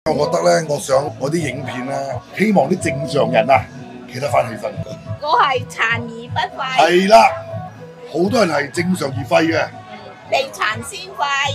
我覺得咧，我想我啲影片咧，希望啲正常人啊企得翻起身。 我係殘而不廢。 係啦，好多人係正常而廢嘅。 你殘先廢。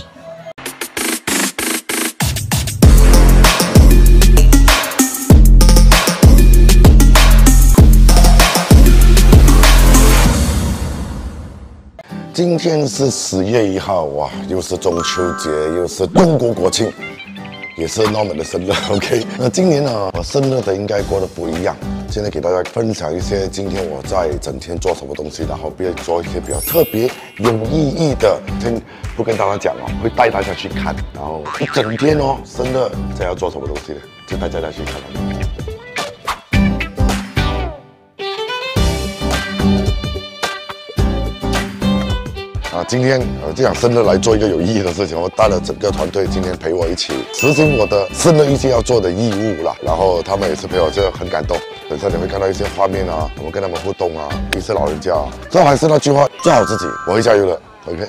今天是10月1号，哇，又是中秋节，又是中国国庆，也是 Norman 的生日。OK， 那今年呢，我生日的应该过得不一样。现在给大家分享一些今天我在整天做什么东西，然后做一些比较特别有意义的。先不跟大家讲哦，会带大家去看，然后一整天哦，生日在要做什么东西的，就带大家去看。今天这样生日来做一个有意义的事情，我带了整个团队今天陪我一起实行我的生日预计要做的义务啦。然后他们也是陪我，就很感动。等下你会看到一些画面啊，我们跟他们互动啊，一些老人家啊。最后还是那句话，做好自己，我会加油的。OK。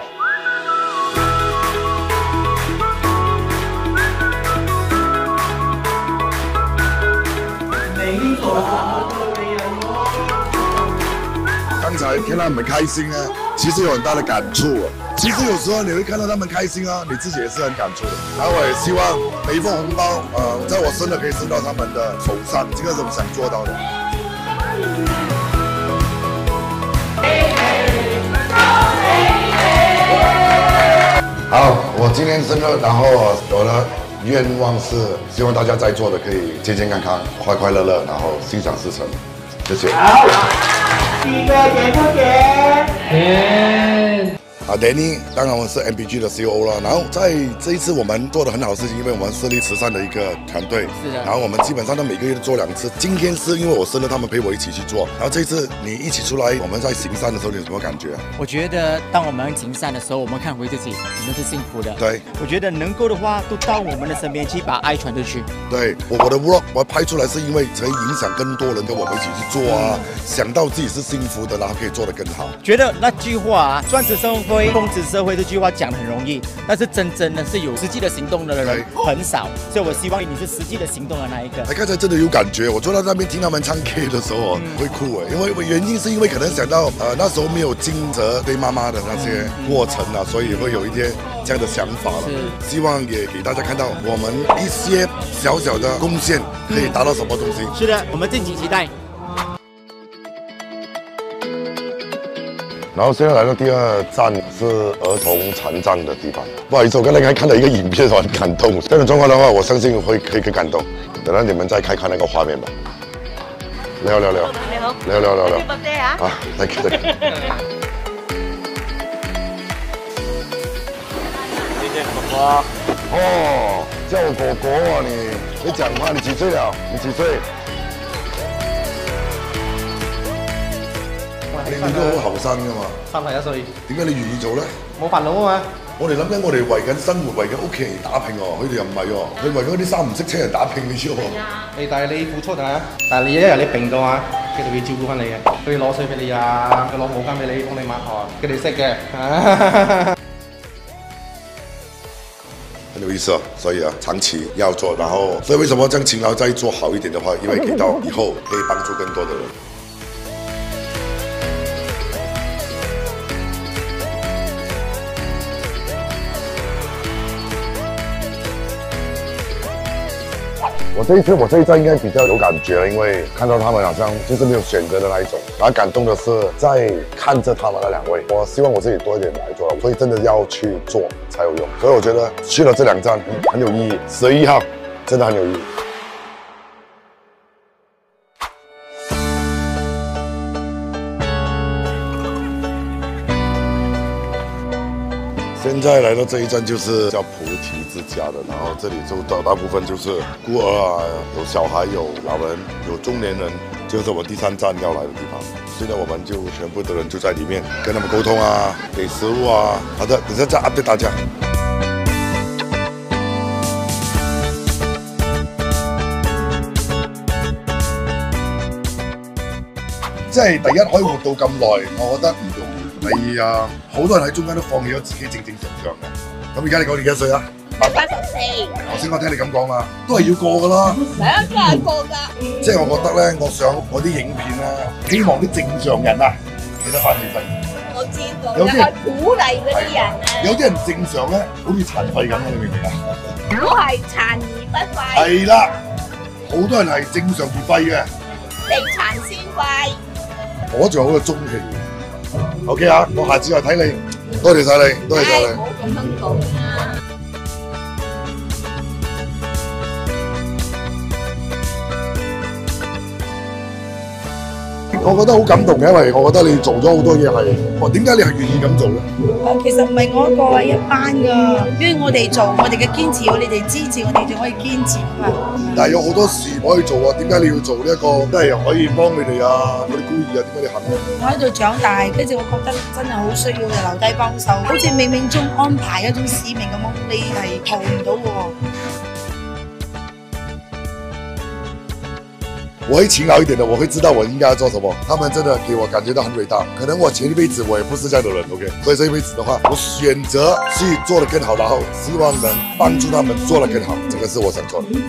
刚才看到他们开心啊，其实有很大的感触啊。其实有时候你会看到他们开心啊，你自己也是很感触的。然后我也希望每一份红包，在我生日可以升到他们的手上，这个是我想做到的。 好，我今天生日，然后我的愿望是希望大家在座的可以健健康康、快快乐乐，然后心想事成。谢谢。 好。第一个节不节？ Danny， 当然我是 MBG 的 CEO 了。然后在这一次我们做的很好的事情，因为我们设立慈善的一个团队， 是的。 然后我们基本上都每个月都做2次。今天是因为我生日，他们陪我一起去做。然后这一次你一起出来，我们在行善的时候，你有什么感觉啊？ 我觉得当我们行善的时候，我们看回自己，我们是幸福的。 对。 我觉得能够的话，都到我们的身边去，把爱传出去。 对，我的 vlog 我拍出来是因为可以影响更多人跟我们一起去做啊，想到自己是幸福的，然后可以做得更好。 觉得那句话啊，赚子生辉，奉子社会。这句话讲得很容易，但是真的是有实际的行动的人很少，所以我希望你是实际的行动的那一个。 刚才真的有感觉，我坐在那边听他们唱 K 的时候会哭因为原因是因为可能想到那时候没有经着对妈妈的那些过程啊，所以会有一些这样的想法了。希望也给大家看到我们一些小小的贡献可以达到什么东西。 是的，我们敬请期待。 然后现在来到第2站是儿童残障的地方。不好意思，我刚才看到一个影片，我很感动。这种状况的话，我相信可以感动。等到你们再看那个画面吧。聊。你好。聊。啊，thank you。 谢谢哥哥。 哦，叫我果果啊你讲话，你几岁了？你几岁？ 你都好後生噶嘛 31歲。 點解你願意做咧？ 冇煩惱啊嘛！ 我哋諗緊，我哋為緊生活，為緊屋企人打拼喎，佢哋又唔係喎，佢為嗰啲3唔識車人打拼嘅啫喎。 但係你付出啊！但係你一日你病到啊，佢哋會照顧翻你嘅，佢攞水俾你啊，佢攞毛巾俾你，幫你抹汗，佢哋識嘅。 很有意思啊，所以啊，長期要做，然後所以為什麼將勤勞再做好一點的話，因為給到以後可以幫助更多的人。 我这一站应该比较有感觉了，因为看到他们好像就是没有选择的那一种，然后感动的是在看着他们的2位。我希望我自己多一点来做，所以真的要去做才有用。所以我觉得去了这2站很有意义。10月1号真的很有意义。 现在来到这一站就是叫菩提之家的，然后这里就大部分就是孤儿啊，有小孩，有老人，有中年人，就是我第3站要来的地方。现在我们就全部的人就在里面跟他们沟通啊，给食物啊。好的，等下再 update 大家。即係第一可以活到咁耐，我覺得唔容易。第二啊，好多人喺中間都放棄咗自己正常嘅。咁而家你講你幾多歲啊？ 84。 頭先我聽你咁講啦，都係要過噶啦。 係啊，都係過㗎。 即係我覺得咧，我想我啲影片咧，希望啲正常人啊記得反起身。 我知道， 有啲係鼓勵嗰啲人啊。 有啲人正常咧，好似殘廢咁啊！你明唔明啊？ 我係殘而不廢， 係啦，好多人係正常而廢嘅， 地殘先廢。 我仲有好個中期。OK 啊，我下次又睇你，多謝晒你，多謝晒你。 唔好咁樣講啦。 我覺得好感動嘅，因為我覺得你做咗好多嘢係，點解你係願意咁做咧？ 其實唔係我一個係一班㗎，因為我哋做我哋嘅堅持，你哋支持我哋就可以堅持啊。 但係有好多事唔可以做啊，點解你要做呢一個？都係可以幫你哋啊，嗰啲孤兒啊，點解你肯咧？ 我喺度長大，跟住我覺得真係好需要留低幫手，好似冥冥中安排一種使命咁樣，你係逃唔到嘅喎。 我會勤勞一點的，我會知道我應該要做什麼。他們真的給我感覺到很偉大。可能我前一輩子我也不是這樣的人 ，OK。所以這一輩子的話，我選擇去做得更好，然後希望能幫助他們做得更好，這個是我想做的。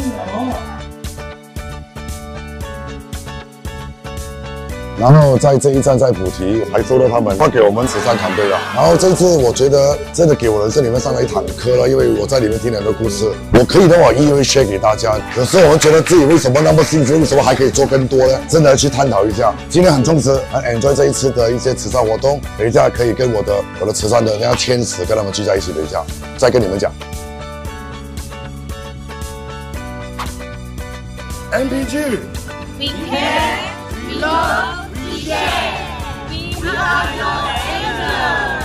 然後在這一站在普提，還收到他們發給我們慈善團隊了。然後這次我覺得真的給我人生裡面上了一堂課了，因為我在裡面聽了很多故事，我可以的話一一會 share 給大家。有時候我們覺得自己為什麼那麼幸福，為什麼還可以做更多呢？真的要去探討一下。今天很充實，很 enjoy 這一次的一些慈善活動。等一下可以跟我的慈善的人家簽詞，跟他們聚在一起。等一下再跟你們講。 MPG。 We care, we love, we share. We are your angels.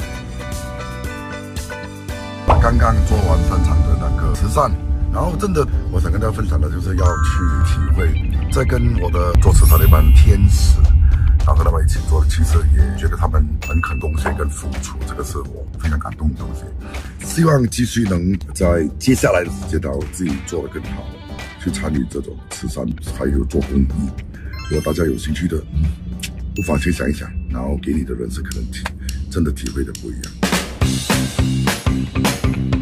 剛剛做完3場的那個慈善，然後真的，我想跟大家分享的就是要去體會，在跟我的做慈善的一班天使，然後和他們一起做，其實也覺得他們很肯貢獻跟付出，這個是我非常感動的東西。希望繼續能在接下來的時間，然後自己做得更好，去參與這種慈善，還有做公益。如果大家有興趣的，不妨去想一想，然後給你的人生可能真的體會的不一樣。